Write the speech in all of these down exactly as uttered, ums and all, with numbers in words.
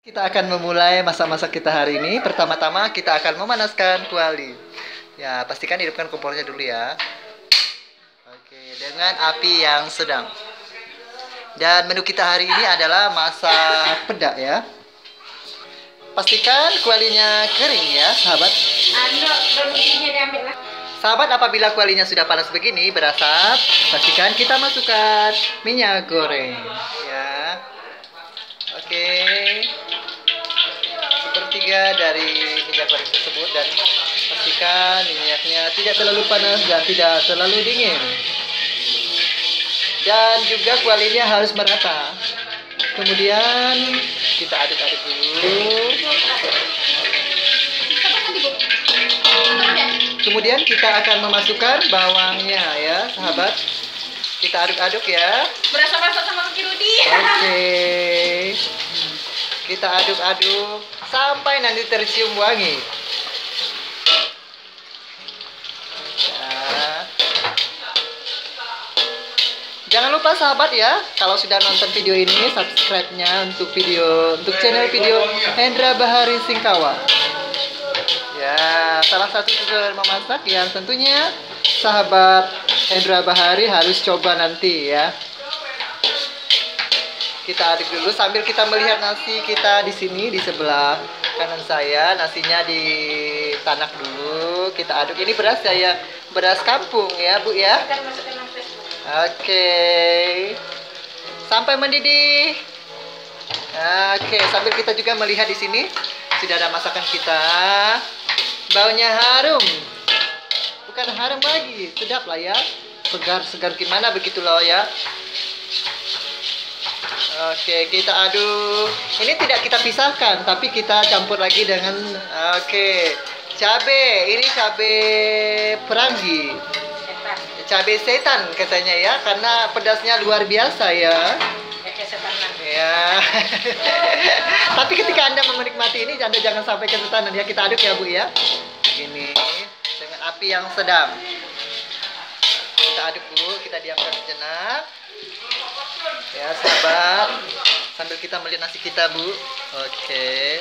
Kita akan memulai masa-masa kita hari ini. Pertama-tama kita akan memanaskan kuali. Ya, pastikan hidupkan kompornya dulu ya. Oke, dengan api yang sedang. Dan menu kita hari ini adalah masak peda ya. Pastikan kualinya kering ya, sahabat. Sahabat, apabila kualinya sudah panas begini, berasap, pastikan kita masukkan minyak goreng ya. Oke. Sepertiga dari minyak goreng tersebut, dan pastikan minyaknya tidak terlalu panas dan tidak terlalu dingin. Dan juga kualinya harus merata. Kemudian kita aduk-aduk dulu. Kemudian kita akan memasukkan bawangnya ya, sahabat. Kita aduk-aduk ya. Berasa-rasa sama Kaki Rudi. Oke. Kita aduk-aduk sampai nanti tercium wangi. Nah. Jangan lupa sahabat ya, kalau sudah nonton video ini, subscribe-nya untuk video untuk channel video Hendra Bahari Singkawang. Ya, salah satu tutorial memasak yang tentunya sahabat Hendra Bahari harus coba nanti ya. Kita aduk dulu sambil kita melihat nasi kita di sini di sebelah kanan saya. Nasinya ditanak dulu, kita aduk. Ini beras ya, beras kampung ya, Bu ya. Oke. Sampai mendidih. Oke, sambil kita juga melihat di sini sudah ada masakan kita. Baunya harum. Bukan harum lagi, sedap lah ya. Segar-segar gimana begitu loh ya. Oke, kita aduk. Ini tidak kita pisahkan, tapi kita campur lagi dengan oke, cabe. Ini cabe perangi. Setan. Cabe setan katanya ya, karena pedasnya luar biasa ya. Kayak setan lah. Ya. Tapi ketika Anda menikmati ini, Anda jangan sampai kesetanan ya. Kita aduk ya, Bu ya. Ini dengan api yang sedang. Kita aduk, Bu. Kita diamkan sejenak. Ya, sahabat. Sambil kita melihat nasi kita, Bu. Oke.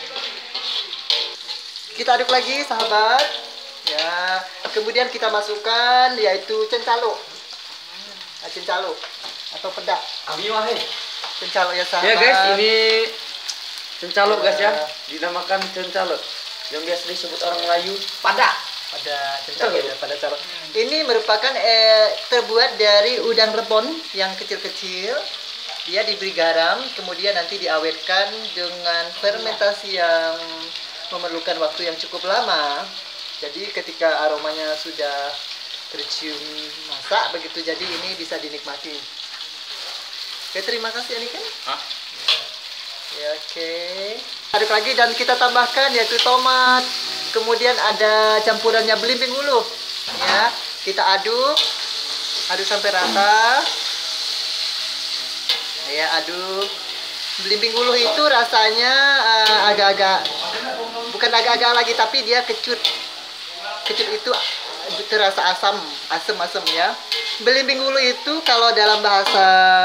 Kita aduk lagi, sahabat. Ya. Kemudian kita masukkan yaitu cencalo. Nah, cencalo atau peda. Cencalo ya, sahabat. Ya guys, ini cencalo guys ya, dinamakan cencalo. Yang biasa disebut orang Melayu pada. Pada cencalo ya, pada calo. Ini merupakan eh, terbuat dari udang rebon yang kecil-kecil. Dia diberi garam, kemudian nanti diawetkan dengan fermentasi yang memerlukan waktu yang cukup lama. Jadi ketika aromanya sudah tercium masak begitu, jadi ini bisa dinikmati. Oke, terima kasih Aniken. Hah? Ya, oke. Aduk lagi dan kita tambahkan yaitu tomat. Kemudian ada campurannya belimbing ulu. Ya, kita aduk. Aduk sampai rata. Ya, aduk. Belimbing ulu itu rasanya uh, agak-agak bukan agak-agak lagi, tapi dia kecut. Kecut itu terasa asam, asam-asam ya. Belimbing ulu itu kalau dalam bahasa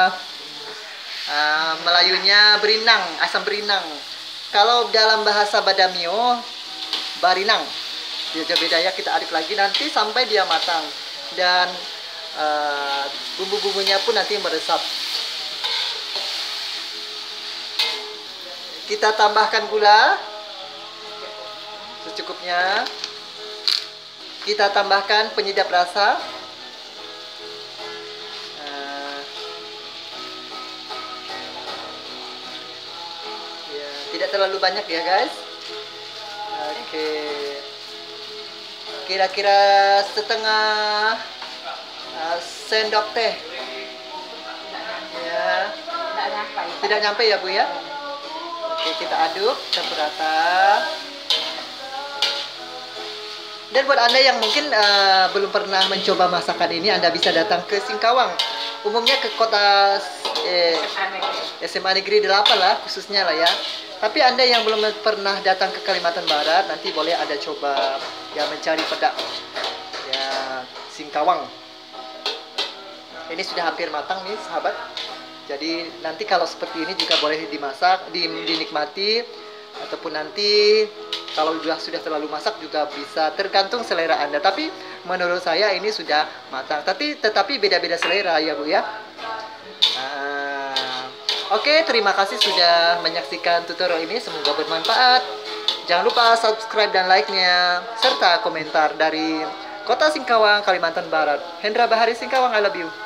Uh, Melayunya berinang, asam berinang. Kalau dalam bahasa Badamio, barinang. Beda-beda ya, kita aduk lagi nanti sampai dia matang. Dan uh, bumbu-bumbunya pun nanti meresap. Kita tambahkan gula secukupnya. Kita tambahkan penyedap rasa. Tidak terlalu banyak ya guys. Oke, kira-kira setengah uh, sendok teh ya. Tidak nyampe ya, Bu ya. Oke, kita aduk campur rata. Dan buat Anda yang mungkin uh, belum pernah mencoba masakan ini, Anda bisa datang ke Singkawang. Umumnya ke kota eh, S M A Negeri delapan lah khususnya lah ya. Tapi Anda yang belum pernah datang ke Kalimantan Barat, nanti boleh Anda coba ya mencari peda ya Singkawang. Ini sudah hampir matang nih, sahabat. Jadi nanti kalau seperti ini juga boleh dimasak, di- dinikmati, ataupun nanti kalau sudah sudah terlalu masak juga bisa, tergantung selera Anda. Tapi menurut saya ini sudah matang. Tapi tetapi beda-beda selera ya Bu ya. Nah, oke, terima kasih sudah menyaksikan tutorial ini. Semoga bermanfaat. Jangan lupa subscribe dan like-nya serta komentar dari Kota Singkawang, Kalimantan Barat. Hendra Bahari Singkawang, I love you.